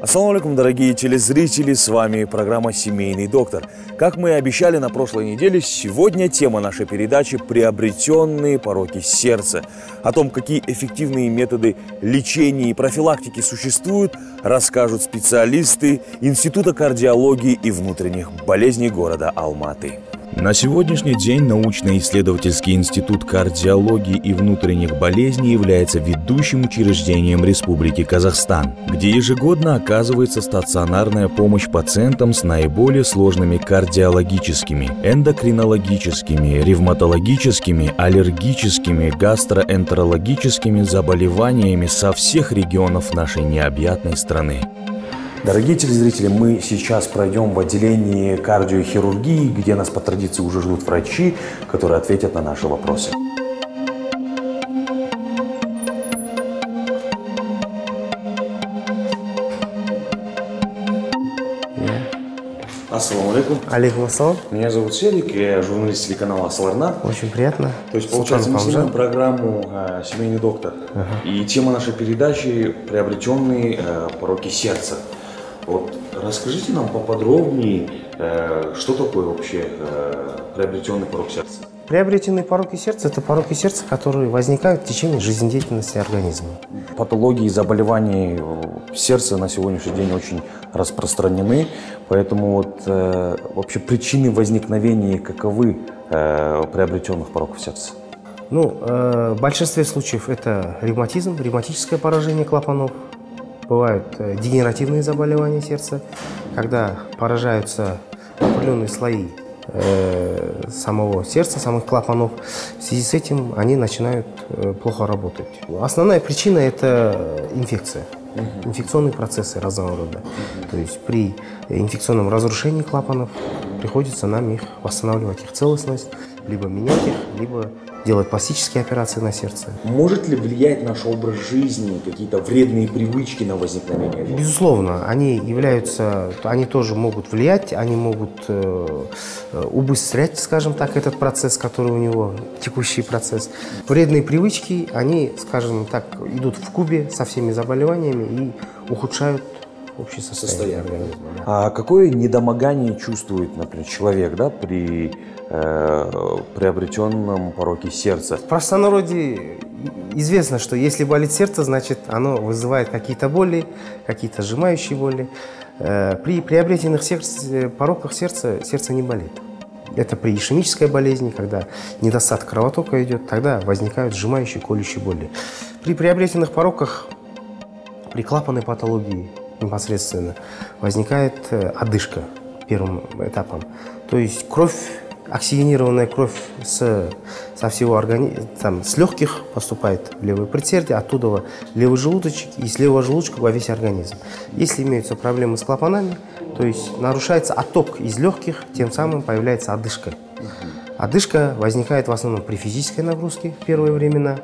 Ассаламу алейкум, дорогие телезрители, с вами программа «Семейный доктор». Как мы и обещали на прошлой неделе, сегодня тема нашей передачи – приобретенные пороки сердца. О том, какие эффективные методы лечения и профилактики существуют, расскажут специалисты Института кардиологии и внутренних болезней города Алматы. На сегодняшний день научно-исследовательский институт кардиологии и внутренних болезней является ведущим учреждением Республики Казахстан, где ежегодно оказывается стационарная помощь пациентам с наиболее сложными кардиологическими, эндокринологическими, ревматологическими, аллергическими, гастроэнтерологическими заболеваниями со всех регионов нашей необъятной страны. Дорогие телезрители, мы сейчас пройдем в отделении кардиохирургии, где нас по традиции уже ждут врачи, которые ответят на наши вопросы. Ассаламу алейкум. Алейкум ассалам. Меня зовут Селик, я журналист телеканала Асаларна. Очень приятно. То есть, получается, мы снимаем программу «Семейный доктор». И тема нашей передачи – приобретенные пороки сердца. Вот расскажите нам поподробнее, что такое вообще приобретенный порок сердца? Приобретенные пороки сердца – это пороки сердца, которые возникают в течение жизнедеятельности организма. Патологии и заболевания сердца на сегодняшний день очень распространены, поэтому вот вообще причины возникновения каковы приобретенных пороков сердца? В большинстве случаев это ревматизм, ревматическое поражение клапанов. Бывают дегенеративные заболевания сердца, когда поражаются определенные слои самого сердца, самых клапанов. В связи с этим они начинают плохо работать. Основная причина – это инфекция, инфекционные процессы разного рода. То есть при инфекционном разрушении клапанов приходится нам их восстанавливать, их целостность, либо менять их, либо делать пластические операции на сердце. Может ли влиять наш образ жизни, какие-то вредные привычки на возникновение? Безусловно, они тоже могут влиять, они могут убыстрять, скажем так, этот процесс, который у него, текущий процесс. Вредные привычки, они, скажем так, идут в купе со всеми заболеваниями и ухудшают общее состояние организма. А какое недомогание чувствует, например, человек, при приобретенном пороке сердца? В простонародье известно, что если болит сердце, значит оно вызывает какие-то боли, какие-то сжимающие боли. При приобретенных пороках сердца не болит. Это при ишемической болезни, когда недостаток кровотока идет, тогда возникают сжимающие, колющие боли. При приобретенных пороках, при клапанной патологии непосредственно возникает одышка первым этапом. То есть оксигенированная кровь со всего организма, с легких поступает в левое предсердие, оттуда в левый желудочек и с левого желудочка во весь организм. Если имеются проблемы с клапанами, то есть нарушается отток из легких, тем самым появляется одышка. Одышка возникает в основном при физической нагрузке в первые времена.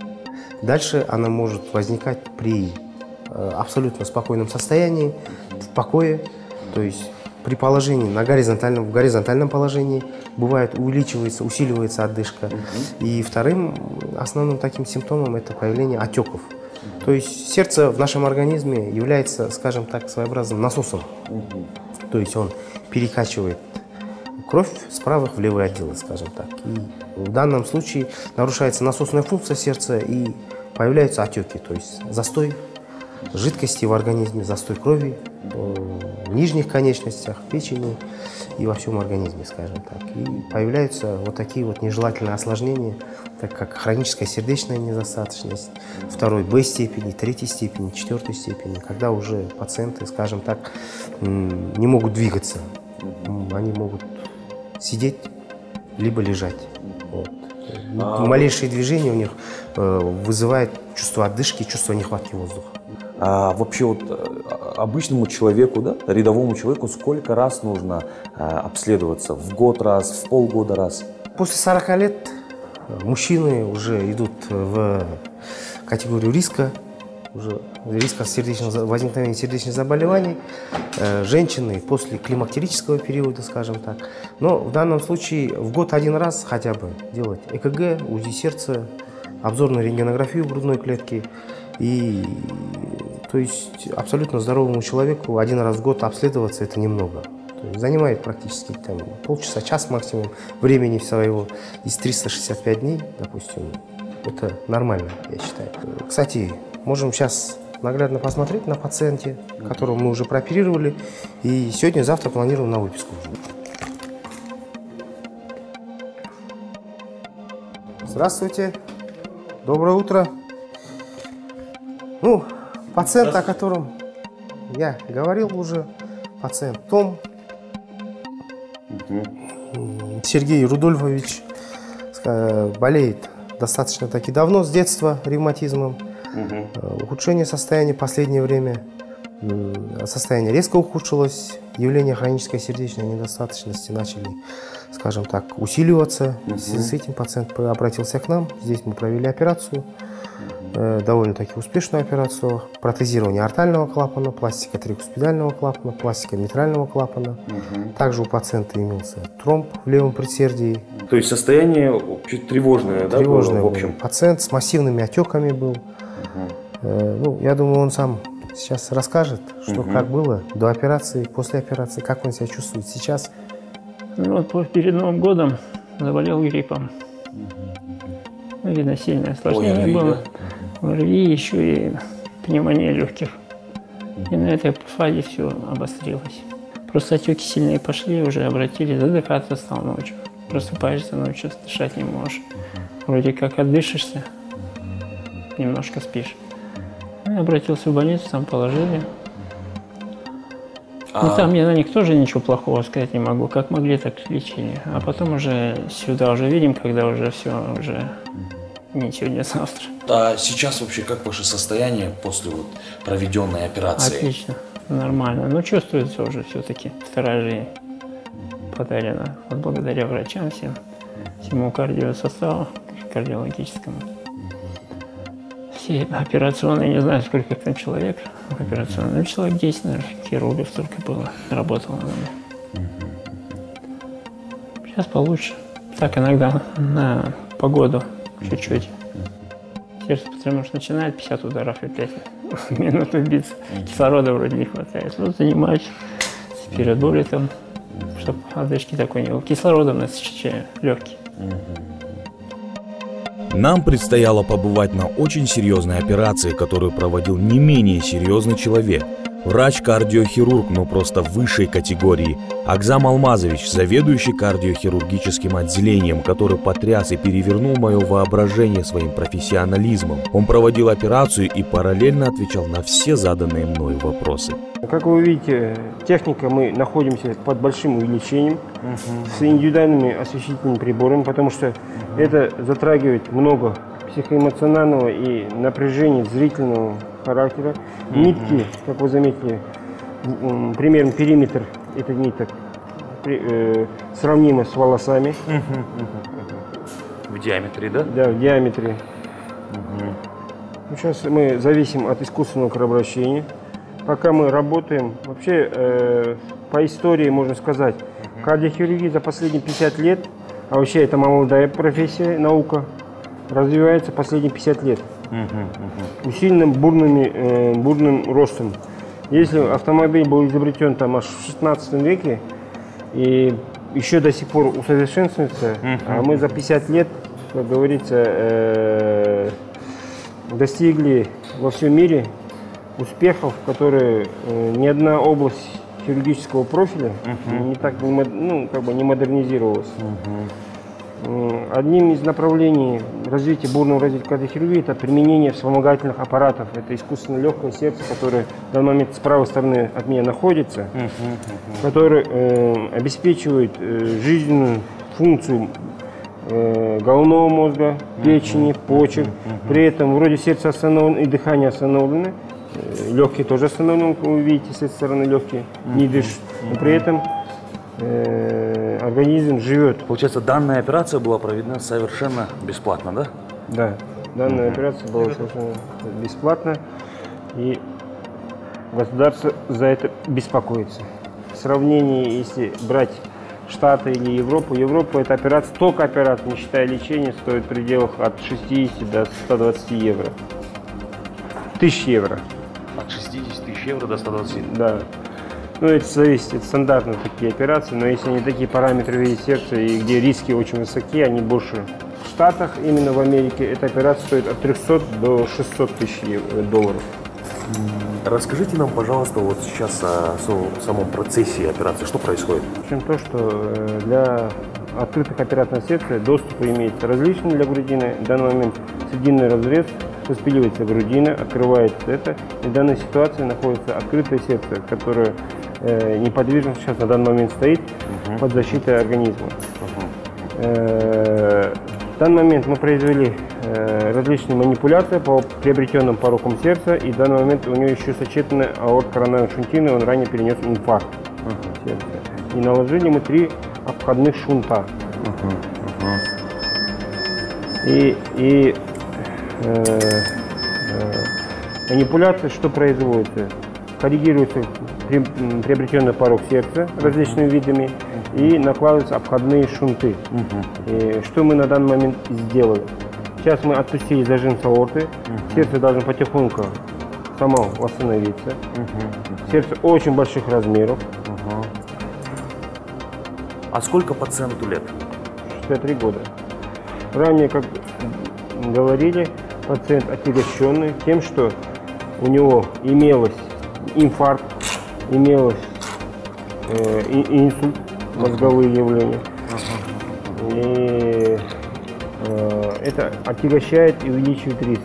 Дальше она может возникать при абсолютно спокойном состоянии, в покое, то есть при положении в горизонтальном положении бывает усиливается одышка. И вторым основным таким симптомом это появление отеков. То есть сердце в нашем организме является, скажем так, своеобразным насосом. То есть он перекачивает кровь с правых в левые отделы, скажем так. И в данном случае нарушается насосная функция сердца и появляются отеки, то есть застой жидкости в организме, застой крови в нижних конечностях, в печени и во всем организме, скажем так. И появляются вот такие вот нежелательные осложнения, так как хроническая сердечная недостаточность, второй Б степени, третьей степени, четвертой степени, когда уже пациенты, скажем так, не могут двигаться, они могут сидеть либо лежать. Вот. Малейшие движения у них вызывает чувство одышки, чувство нехватки воздуха. А вообще обычному человеку, рядовому человеку сколько раз нужно обследоваться? В год раз, в полгода раз? После 40 лет мужчины уже идут в категорию риска, возникновения сердечных заболеваний. Женщины после климактерического периода, скажем так. Но в данном случае в год один раз хотя бы делать ЭКГ, УЗИ сердца, обзорную рентгенографию грудной клетки. И То есть абсолютно здоровому человеку один раз в год обследоваться – это немного. То есть занимает практически там, полчаса, час максимум времени своего из 365 дней, допустим. Это нормально, я считаю. Кстати, можем сейчас наглядно посмотреть на пациенте, которого мы уже прооперировали. И сегодня-завтра планируем на выписку. Здравствуйте. Доброе утро. Ну, пациент, о котором я говорил уже, пациент Том Сергей Рудольфович, болеет достаточно таки давно, с детства, ревматизмом. Ухудшение состояния в последнее время. Состояние резко ухудшилось. Явления хронической сердечной недостаточности начали, скажем так, усиливаться. В связи с этим пациент обратился к нам. Здесь мы провели операцию. Довольно-таки успешную операцию. Протезирование артального клапана, пластика трикуспидального клапана, пластика митрального клапана. Также у пациента имелся тромб в левом предсердии. То есть состояние чуть тревожное, да, тревожное было, в общем? Пациент с массивными отеками был. Ну, я думаю, он сам сейчас расскажет, что как было до операции, после операции, как он себя чувствует сейчас. Ну, вот перед Новым годом заболел гриппом. Видно, сильное осложнение было. ОРВИ, еще и пневмония легких. И на этой фазе все обострилось. Просто отеки сильные пошли, уже обратились, задыхаться стал ночью. Просыпаешься ночью, дышать не можешь. Вроде как отдышишься, немножко спишь. Я обратился в больницу, там положили. Ну, там я на них тоже ничего плохого сказать не могу. Как могли, так лечили. А потом уже сюда уже видим, когда уже все, уже не сегодня-завтра. А сейчас вообще как ваше состояние после вот проведенной операции? Отлично, нормально. Но чувствуется уже все-таки. Вторая жизнь подарена. Вот благодаря врачам всему кардиосоставу, кардиологическому. Все операционные, не знаю, сколько там человек операционных. Ну, человек 10, наверное, хирургов столько было, работало на мной. Сейчас получше. Так иногда на погоду чуть-чуть. Сердце потому что начинает 50 ударов и 5 минут биться. Кислорода вроде не хватает. Вот занимаюсь спиридолитом, чтобы одышки такой не было. Кислородом насыщаю легкие. Нам предстояло побывать на очень серьезной операции, которую проводил не менее серьезный человек. Врач-кардиохирург, но просто высшей категории. Акзам Алмазович, заведующий кардиохирургическим отделением, который потряс и перевернул мое воображение своим профессионализмом. Он проводил операцию и параллельно отвечал на все заданные мною вопросы. Как вы видите, техника, мы находимся под большим увеличением с индивидуальными осветительными приборами, потому что это затрагивает много психоэмоционального и напряжения зрительного характера. Нитки, как вы заметили, примерно периметр этих ниток сравнимо с волосами. В диаметре, да? Да, в диаметре. Сейчас мы зависим от искусственного кровообращения. Пока мы работаем, вообще по истории можно сказать, кардиохирургия за последние 50 лет, а вообще это молодая профессия, наука, развивается последние 50 лет. Усиленным бурным ростом. Если автомобиль был изобретен там аж в 16 веке и еще до сих пор усовершенствуется, а мы за 50 лет, как говорится, достигли во всем мире успехов, которые ни одна область хирургического профиля не модернизировалась. Одним из направлений развития бурного развития кардиохирургии это применение вспомогательных аппаратов. Это искусственно легкое сердце, которое в данный момент с правой стороны от меня находится, которое обеспечивает жизненную функцию головного мозга, печени, почек. При этом вроде сердце остановлено и дыхание остановлено. Легкие тоже остановлены, как вы видите, с этой стороны легкие не дышат. Но при этом организм живет. Получается, данная операция была проведена совершенно бесплатно, да? Да, данная операция была совершенно бесплатна, и государство за это беспокоится. В сравнении, если брать Штаты или Европу, эта операция, только операция, не считая лечения, стоит в пределах от 60 до 120 евро. 1000 евро. От 60 тысяч евро до 120. Да. Ну, это зависит от стандартных такие операции, но если они такие параметры в виде сердца, и где риски очень высоки, они больше в Штатах, именно в Америке, эта операция стоит от 300 до 600 тысяч долларов. Расскажите нам, пожалуйста, вот сейчас о самом процессе операции. Что происходит? В общем, то, что для открытых операций на сердце доступ имеется различный для грудины. В данный момент срединный разрез, распиливается грудина, открывается это. И в данной ситуации находится открытое сердце, которое неподвижно сейчас на данный момент стоит под защитой организма. В данный момент мы произвели различные манипуляции по приобретенным порокам сердца, и в данный момент у него еще сочетана аорто-коронарная шунтина, он ранее перенес инфаркт сердца. И наложили мы 3 обходных шунта. Манипуляция, что производится? Коррегируется приобретенный порог сердца различными видами и накладываются обходные шунты. И что мы на данный момент сделали? Сейчас мы отпустили зажим с аорты, сердце должно потихоньку само восстановиться. Сердце очень больших размеров. А сколько пациенту лет? 63 года. Ранее, как говорили, пациент отягощенный тем, что у него имелось инфаркт, имелось инсульт, мозговые явления. И это отягощает и увеличивает риск.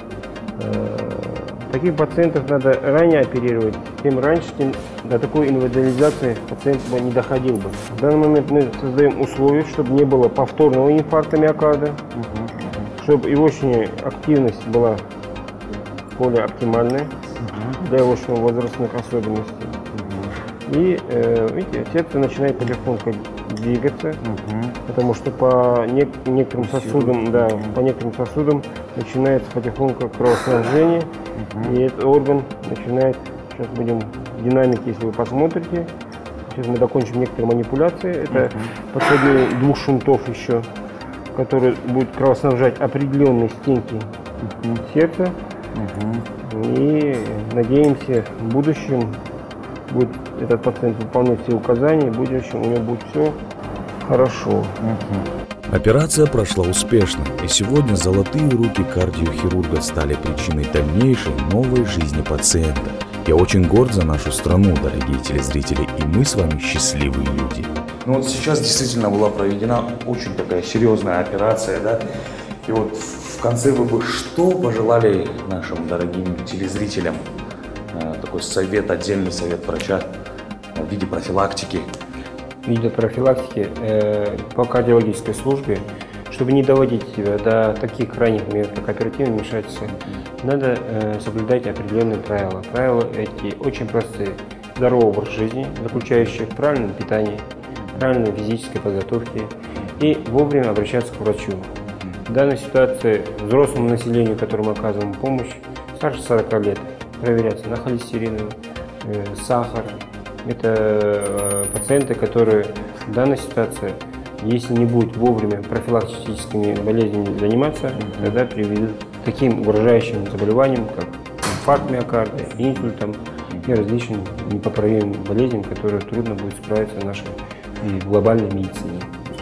Таких пациентов надо ранее оперировать, тем раньше, тем до такой инвалидизации пациент не доходил бы. В данный момент мы создаем условия, чтобы не было повторного инфаркта миокарда, чтобы его активность была более оптимальная для его возрастных особенностей. И видите, сердце начинает потихоньку двигаться, потому что по некоторым сосудам, начинается потихоньку кровоснабжение, и этот орган начинает, сейчас будем в динамике, если вы посмотрите, сейчас мы закончим некоторые манипуляции, это подсоединение 2 шунтов еще, которые будут кровоснабжать определенные стенки сердца, и надеемся, в будущем будет этот пациент выполнять все указания, в будущем у него будет все хорошо. Операция прошла успешно, и сегодня золотые руки кардиохирурга стали причиной дальнейшей новой жизни пациента. Я очень горд за нашу страну, дорогие телезрители, и мы с вами счастливые люди. Ну вот сейчас действительно была проведена очень такая серьезная операция, да? И вот в конце вы бы что пожелали нашим дорогим телезрителям? Такой совет, отдельный совет врача в виде профилактики. В виде профилактики по кардиологической службе, чтобы не доводить себя до таких крайних меры, как оперативное вмешательство, надо соблюдать определенные правила. Правила эти очень простые. Здоровый образ жизни, заключающий в правильном питании, правильной физической подготовке и вовремя обращаться к врачу. В данной ситуации взрослому населению, которому оказываем помощь, старше 40 лет, проверяться на холестерин, сахар. Это пациенты, которые в данной ситуации, если не будут вовремя профилактическими болезнями заниматься, тогда приведут к таким угрожающим заболеваниям, как инфаркт миокарда, инсультом и различным непоправимым болезням, которые трудно будет справиться в нашей глобальной медицине.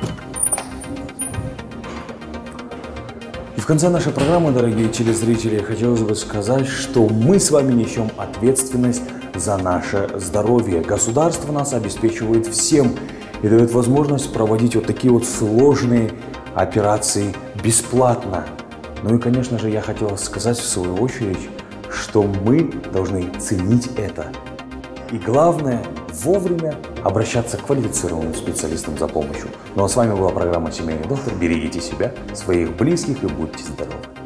И в конце нашей программы, дорогие телезрители, хотелось бы сказать, что мы с вами несем ответственность за наше здоровье. Государство нас обеспечивает всем и дает возможность проводить вот такие вот сложные операции бесплатно. Ну и, конечно же, я хотел сказать в свою очередь, что мы должны ценить это. И главное, вовремя обращаться к квалифицированным специалистам за помощью. Ну а с вами была программа «Семейный доктор». Берегите себя, своих близких и будьте здоровы.